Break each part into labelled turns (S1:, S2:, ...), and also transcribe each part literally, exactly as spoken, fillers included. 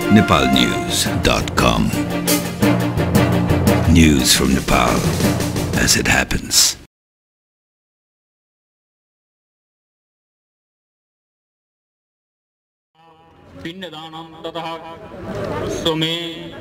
S1: nepal news dot com. News from Nepal as it happens.
S2: पिंडदानं ततः कुरुस्वमे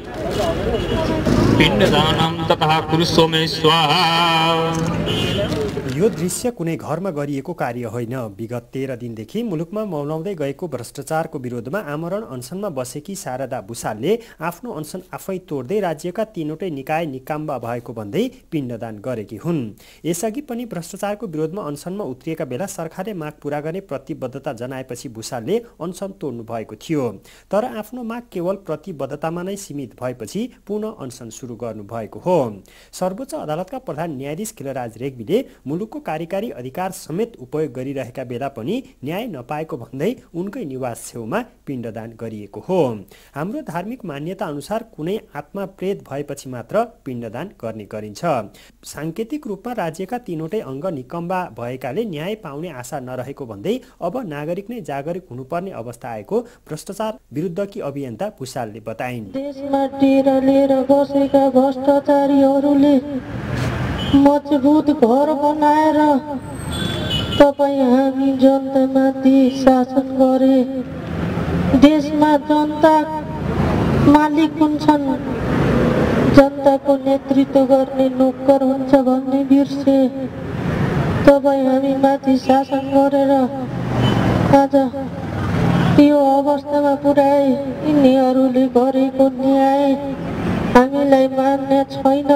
S2: पिंडदानं ततः कुरुस्वमे स्वाहा।
S3: यो दृश्य कुनै घरमा गरिएको कार्य होइन। विगत तेह्र दिनदेखि मुलुकमा मौलाउँदै गएको भ्रष्टाचारको विरोधमा आमरण अनसनमा बसेकी शारदा भुसालले आफ्नो अनसन आफै तोड्दै राज्यका तीनवटै निकाय निकाम्बा भएको भन्दै पिण्डदान गरेकी हुन्। यसअघि पनि भ्रष्टाचारको विरोधमा अनसनमा उत्रिएका बेला सरकारले माग पूरा गर्ने प्रतिबद्धता जनाएपछि भुसालले अनसन तोड्नु भएको थियो। तर आफ्नो माग केवल प्रतिबद्धतामा नै सीमित भएपछि पुनः अनसन सुरु गर्नु भएको हो। सर्वोच्च अदालतका प्रधान न्यायाधीश खिलराज रेग्मीले मुलुकको कार्यकारी अधिकार समेत उपयोग गरिरहेका बेला पनि न्याय नपाएको भन्दै उनकै निवास छेउमा पिण्डदान गरिएको हो। हाम्रो धार्मिक मान्यता अनुसार कुनै आत्मा प्रेत भएपछि मात्र पिण्डदान गर्ने गरिन्छ। सांकेतिक रूपमा राज्यका तीनवटै अङ्ग निकम्बा भएकाले न्याय पाउने आशा नरहेको भन्दै अब नागरिक नै जागरुक हुनुपर्ने अवस्था आएको भ्रष्टाचार विरुद्धकी अभियन्ता भुसालले बताइन्।
S4: देशमा डेरा लिएर बसेका भ्रष्टाचारीहरूले मजबुत घर बनाएर तपाईँ हामी जनतामाथि शासन गरे। देशमा जनता मालिक हुन्छन्, जनताको नेतृत्व गर्ने नोकर हुन्छ भन्ने बिर्से तपाईँ हामी माथि शासन गरेर आज यो अवस्थामा पुर्याए। यिनीहरूले गरेको न्याय हामीलाई मान्ने छैन।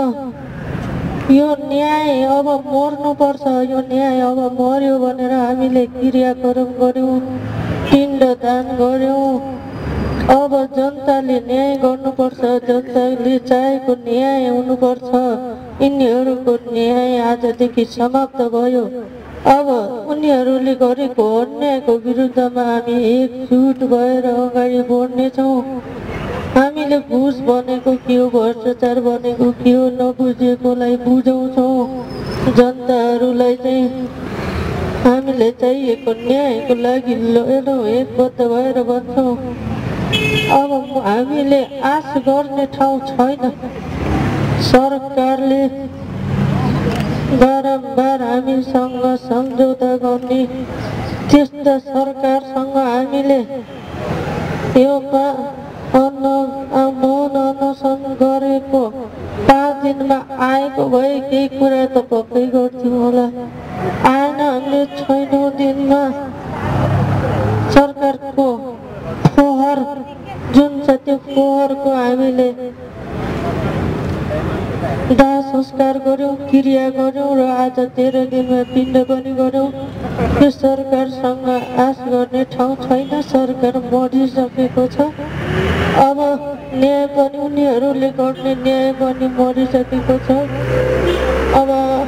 S4: यो न्याय अब मर्नुपर्छ, यो न्याय अब मर्यो भनेर हामीले क्रियाक्रम गर्यौँ, पिण्डदान गर्यौँ। अब जनताले न्याय गर्नुपर्छ, जनताले चाहेको न्याय हुनुपर्छ। यिनीहरूको न्याय आजदेखि समाप्त भयो। अब उनीहरूले गरेको अन्यायको विरुद्धमा हामी एकजुट भएर अगाडि बढ्नेछौँ। हामीले घुस भनेको के हो, भ्रष्टाचार भनेको के हो नबुझेकोलाई बुझाउँछौँ। जनताहरूलाई चाहिँ हामीले चाहिएको न्यायको लागि लडेर एकबद्ध भएर भन्छौँ। अब हामीले आश गर्ने ठाउँ छैन। सरकारले बारम्बार हामीसँग सम्झौता गर्ने, त्यस्ता सरकारसँग हामीले यो मौन अनसन गरेको पाँच दिनमा आएको भए केही कुरा त पक्कै गर्थ्यौँ होला। आएन, हामीले छैनौँ दिनमा सरकारको फोहोर जुन छ त्यो फोहोरको हामीले दाह संस्कार गर्यौँ, क्रिया गर्यौँ र आज तेह्र दिनमा पिण्ड पनि गर्यौँ। यो सरकारसँग आश गर्ने ठाउँ छैन। सरकार मरिसकेको छ। अब न्याय पनि उनीहरूले गर्ने न्याय पनि मरिसकेको छ। अब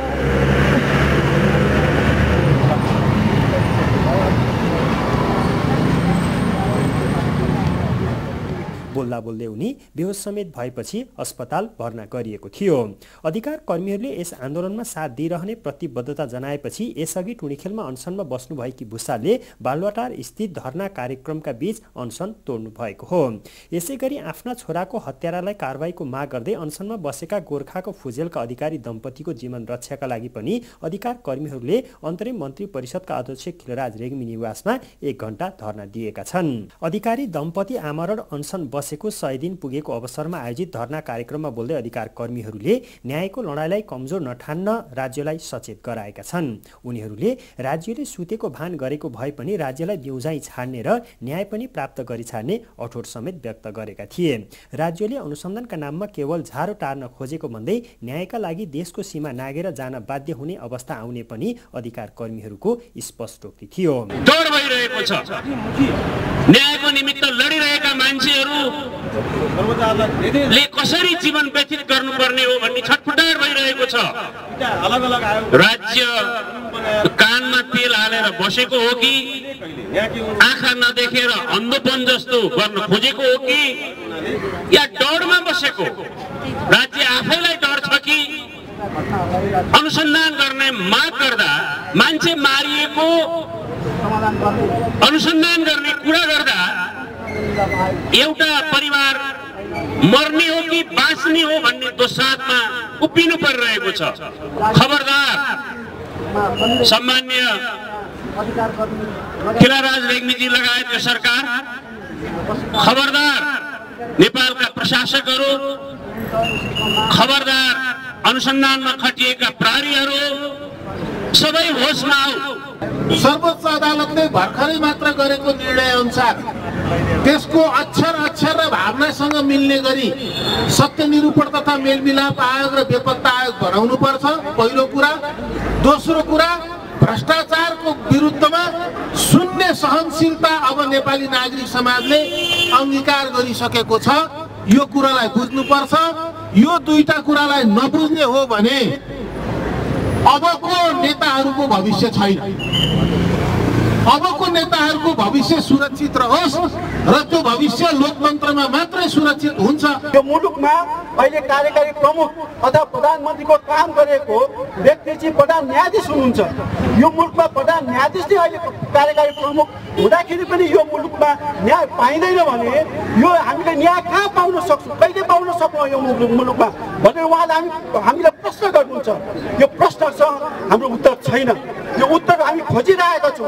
S3: बोल्दा बोल्दै उनी बेहोस समेत भएपछि अस्पताल भर्ना गरिएको थियो। अधिकार कर्मीहरूले यस आन्दोलनमा साथ दिइरहने प्रतिबद्धता जनाएपछि यसअघि टुँडिखेलमा अनसनमा बस्नुभएकी भुसालले बालुवाटार स्थित धरना कार्यक्रमका बीच अनसन तोड्नु भएको हो। यसैगरी आफ्ना छोराको हत्यारालाई कारबाहीको माग गर्दै अनसनमा बसेका गोर्खाको फुजेलका अधिकारी दम्पतिको जीवन रक्षाका लागि पनि अधिकार कर्मीहरूले अन्तरिम मन्त्री परिषदका अध्यक्ष खिलराज रेग्मी निवासमा एक घण्टा धरना दिएका छन्। अधिकारी दम्पति आमरण अनसन बसेको सय दिन पुगेको अवसरमा आयोजित धरना कार्यक्रममा बोल्दै अधिकार कर्मीहरूले न्यायको लडाईँलाई कमजोर नठान्न राज्यलाई सचेत गराएका छन्। उनीहरूले राज्यले सुतेको भान गरेको भए पनि राज्यलाई बिउझाइ छाड्ने र न्याय पनि प्राप्त गरी छाड्ने अठोट समेत व्यक्त गरेका थिए। राज्यले अनुसन्धानका नाममा केवल झारो टार्न खोजेको भन्दै न्यायका लागि देशको सीमा नागेर जान बाध्य हुने अवस्था आउने पनि अधिकार कर्मीहरूको स्पष्टोक्ति थियो।
S2: डर भइरहेको छ। न्यायको निमित्त लडिरहेका मान्छेहरू ले कसरी जीवन व्यतीत गर्नुपर्ने हो भन्ने छटपटाट भइरहेको छ। राज्य कानमा तेल हालेर बसेको हो कि आँखा नदेखेर अन्धोपन जस्तो गर्न खोजेको हो कि या डरमा बसेको? राज्य आफैलाई डर छ कि अनुसन्धान गर्ने माग गर्दा मान्छे मारिएको अनुसन्धान गर्ने कुरा गर्दा एउटा परिवार मर्ने हो कि बाँच्ने हो भन्ने दोसादमा उभिनु परिरहेको छ। खबरदार सम्मान्य खिलाराज रेग्मीजी लगायतको सरकार, खबरदार नेपालका प्रशासकहरू, खबरदार अनुसन्धानमा खटिएका प्रहरीहरू, सबै होसमा आऊ।
S5: सर्वोच्च अदालतले भर्खरै मात्र गरेको निर्णय अनुसार त्यसको अक्षर अक्षर र भावनासँग मिल्ने गरी सत्य निरूपण तथा मेलमिलाप आयोग र बेपत्ता आयोग बनाउनु पर्छ, पहिलो कुरा। दोस्रो कुरा, भ्रष्टाचारको विरुद्धमा शून्य सहनशीलता अब नेपाली नागरिक समाजले अंगीकार गरिसकेको छ। यो कुरालाई बुझ्नुपर्छ। यो दुईटा कुरालाई नबुझ्ने हो भने अबको नेताहरूको भविष्य छैन। अबको नेताहरूको भविष्य सुरक्षित रहोस् र त्यो भविष्य लोकतन्त्रमा मात्रै सुरक्षित हुन्छ।
S6: यो मुलुकमा अहिले कार्यकारी प्रमुख अथवा प्रधानमन्त्रीको काम गरेको व्यक्ति चाहिँ प्रधान न्यायाधीश हुनुहुन्छ। यो मुलुकमा प्रधान न्यायाधीश नै अहिले कार्यकारी प्रमुख हुँदाखेरि पनि यो मुलुकमा न्याय पाइँदैन भने यो हामीले न्याय कहाँ पाउन सक्छौँ, कहिले पाउन सक्छौँ यो मुलुकमा भनेर उहाँले हामी हामीलाई प्रश्न गर्नुहुन्छ। यो प्रश्नसँग हाम्रो उत्तर छैन। यो उत्तर हामी खोजिरहेका छौँ।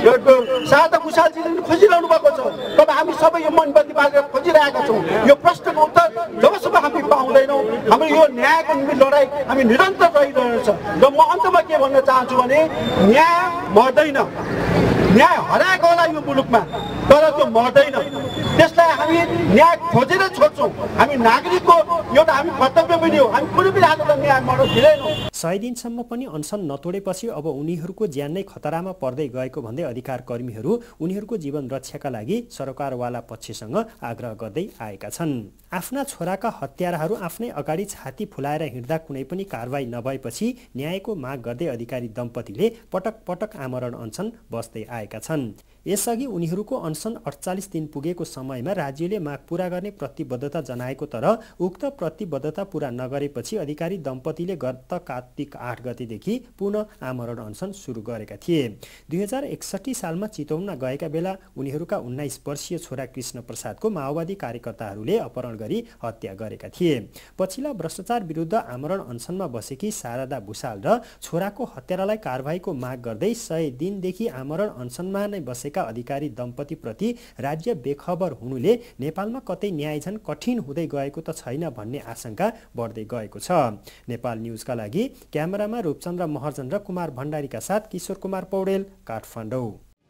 S6: शारदा भूषालजीले पनि खोजिरहनु भएको छ। तब हामी सबै यो मनबन्दी पारेर खोजिरहेका छौँ। यो प्रश्नको उत्तर जबसम्म हामी पाउँदैनौँ हाम्रो यो न्यायको निम्ति लडाइँ हामी निरन्तर रहिरहेछ। र म अन्तमा के भन्न चाहन्छु भने न्याय मर्दैन। न्याय हराएको होला यो मुलुकमा, तर त्यो मर्दैन। त्यसलाई हामी न्याय खोजेर छोड्छौँ। हामी नागरिकको एउटा हामी कर्तव्य पनि हो। हामी कुनै पनि हालतमा न्याय मर्न दिँदैनौँ।
S3: सय दिनसम्म पनि अनसन नतोडेपछि अब उनीहरूको ज्यान नै खतरामा पर्दै गएको भन्दै अधिकार कर्मीहरू उनीहरूको जीवन रक्षाका लागि सरकारवाला पक्षसँग आग्रह गर्दै आएका छन्। आफ्ना छोराका हत्याराहरू आफ्नै अगाडि छाती फुलाएर हिँड्दा कुनै पनि कारवाही नभएपछि न्यायको माग गर्दै अधिकारी दम्पतिले पटक पटक आमरण अनसन बस्दै आएका छन्। यसअघि उनीहरूको अनसन अडचालिस दिन पुगेको समयमा राज्यले माग पूरा गर्ने प्रतिबद्धता जनाएको, तर उक्त प्रतिबद्धता पूरा नगरेपछि अधिकारी दम्पतिले गत कार्तिक आठ गतेदेखि पुनः आमरण अनसन सुरु गरेका थिए। दुई हजार एकसठी सालमा चितवनमा गएका बेला उनीहरूका उन्नाइस वर्षीय छोरा कृष्ण प्रसादको माओवादी कार्यकर्ताहरूले अपहरण गरी हत्या गरेका थिए। पछिल्ला भ्रष्टाचार विरुद्ध आमरण अनसनमा बसेकी शारदा भूषाल र छोराको हत्यारालाई कारवाहीको माग गर्दै सय दिनदेखि आमरण अनसनमा नै बसेका अधिकारी दम्पतिप्रति राज्य बेखबर हुनुले नेपालमा कतै न्याय झन कठिन हुँदै गएको त छैन भन्ने आशंका बढ्दै गएको छ। नेपाल न्युजका लागि क्यामेरामा रूपचन्द्र महर्जन र कुमार भण्डारीका साथ Kishore Kumar Paudel, Kathmandu.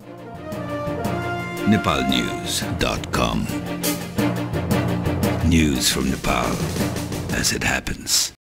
S1: nepal news dot com. News from Nepal as it happens.